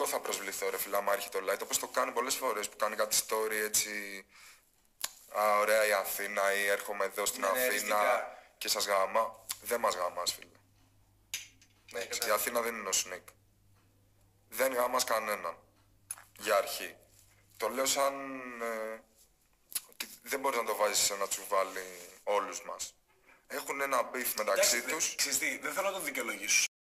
εγώ θα προσβληθώ ρε φίλε, άμα έρχεται ο Light, όπως το κάνει πολλές φορές, που κάνει κάτι story έτσι. Α, ωραία η Αθήνα, ή έρχομαι εδώ στην Αθήνα και σας γάμα. Δεν μας γαμάς, φίλε. Η Αθήνα δεν είναι ο Sneak. Δεν γάμας κανέναν. Για αρχή. Το λέω σαν ότι δεν μπορείς να το βάζεις σε ένα τσουβάλι όλους μας. Έχουν ένα beef μεταξύ τους. Ξέρεις τι, δεν θέλω να το δικαιολογήσω.